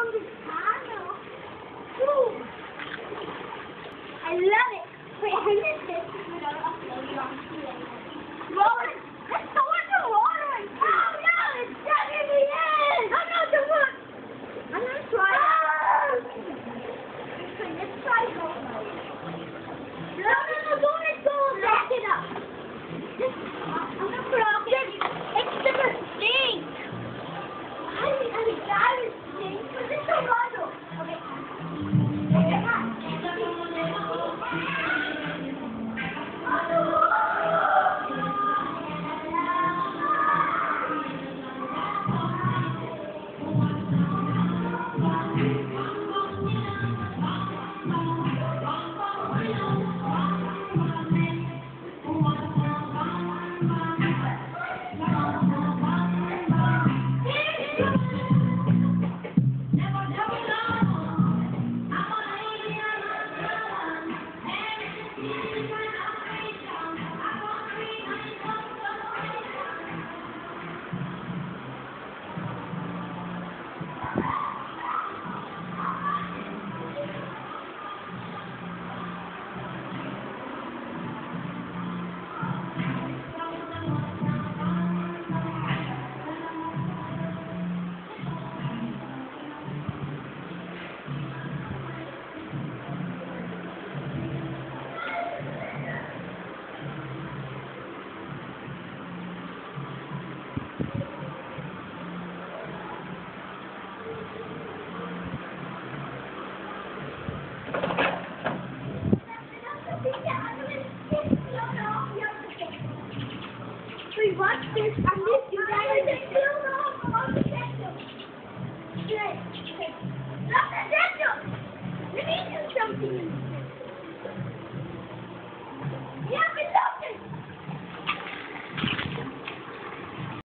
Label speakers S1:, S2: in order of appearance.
S1: on the channel. Ooh. I love it. Wait, I missed this. We gotta upload it on today. Rolling. Let's go in the water. Oh no, it's stuck in the end. Oh no, the wood. I'm gonna try it. Okay, let's try it. No, don't go. Back it up. I'm gonna put off it. It's the mistake. I got it. But it's so hard. We watch this on this together. It's still off on the candle. Good. Look at the candle. We need to do something.